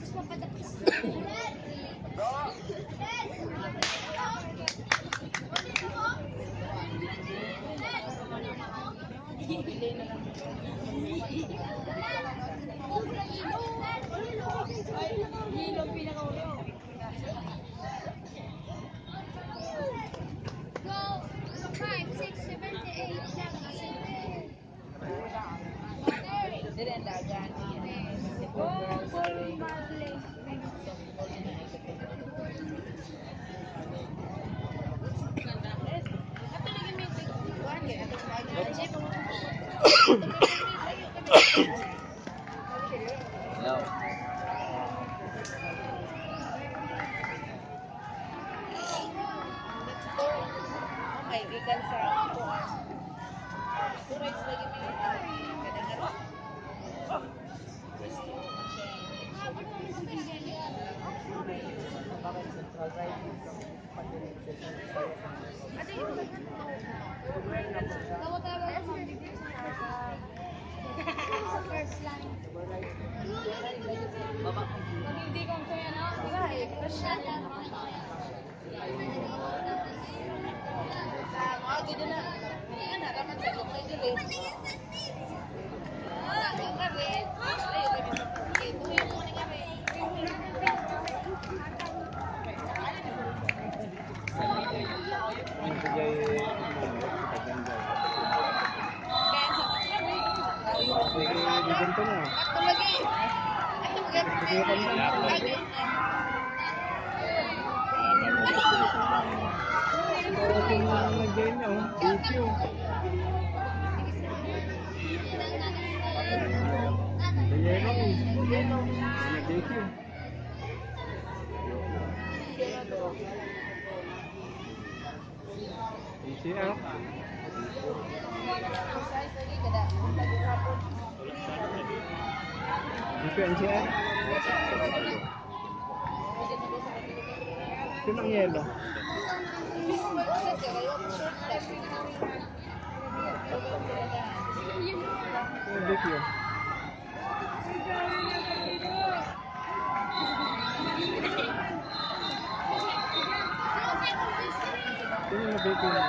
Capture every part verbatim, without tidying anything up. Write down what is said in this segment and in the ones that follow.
N C R? Sino ang yelo? Big yun. Sino na big yun?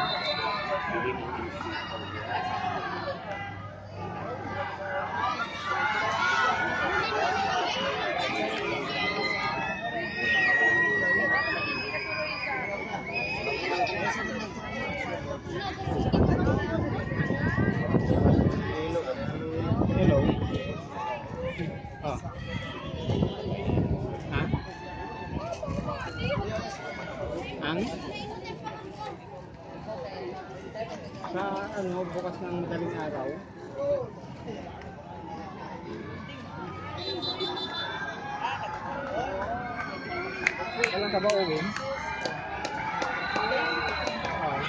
Hello. Oh. Ha? Ang? Sa ano, bukas ng madaling araw. Kailan ka ba uwi? Oh.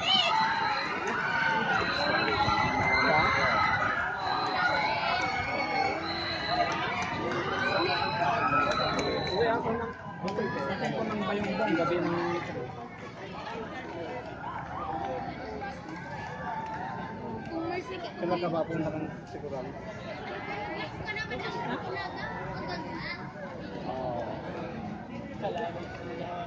Uwi ako ng Uwi ako ng Bayongbong gabi ng kailan ka ba punta kang sigurado? Oh.